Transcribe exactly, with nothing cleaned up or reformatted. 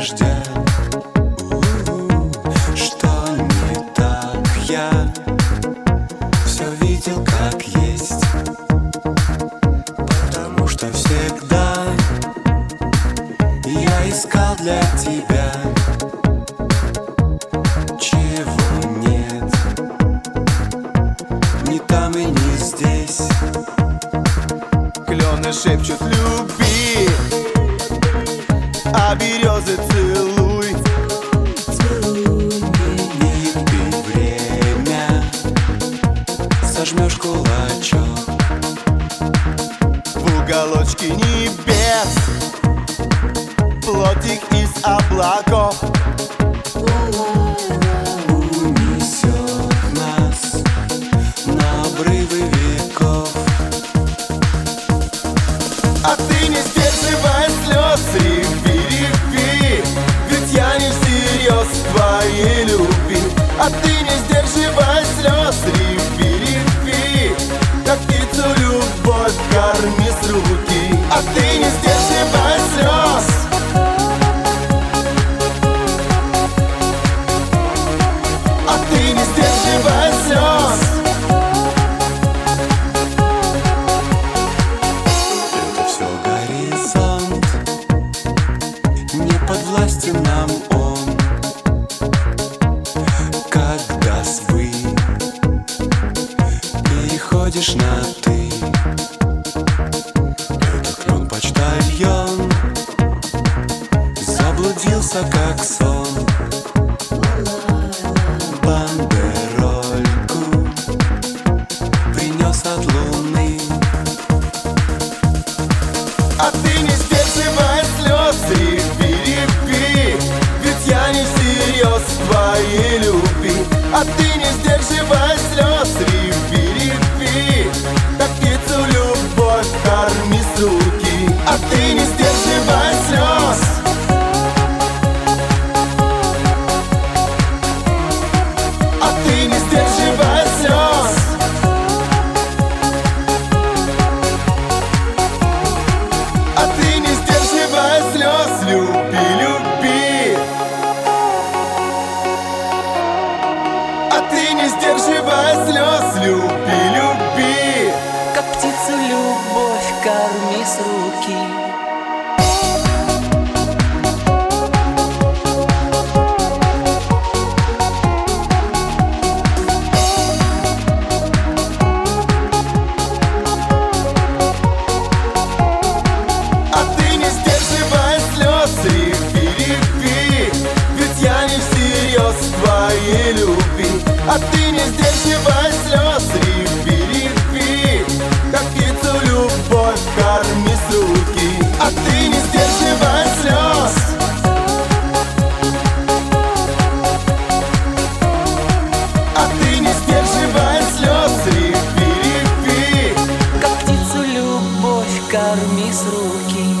дождя. Что не так, я все видел как есть, потому что всегда я искал для тебя, чего нет ни там и не здесь. Клены шепчут люби, а березы целуй. И ты время сожмешь кулачок В уголочке небес плотик из облаков унесет нас на обрывы веков. А ты не сдерживай слез, реви, реви, ведь я не всерьез твоей любви. А ты не сдерживай слез, реви, реви, как птицу любовь корми с руки. А ты не сдерживай слез. А ты не сдерживай слез. Это все горизонт, не подвластен нам он. Когда с «вы» переходишь на «ты», это клен почтальон заблудился как сон. Бандерольку принес от луны. А ты не сдерживай слез, реви, реви, ведь я не всерьез твоей любви. А ты не сдерживай слез, реви, реви, как птицу любовь корми с руки. А ты не сдерживай слез. А ты не сдерживай слез. А ты не сдерживай слез, люби, люби. А ты не сдерживай слез, люби, люби. Как птицу любовь корми с руки. А ты не сдерживай слез, реви, реви, ведь я не всерьез твоей любви. А ты не сдерживай слез, реви, реви, как птицу любовь корми с руки. А ты не сдерживай слез. А ты не сдерживай слез, реви, реви. Как птицу любовь корми с руки.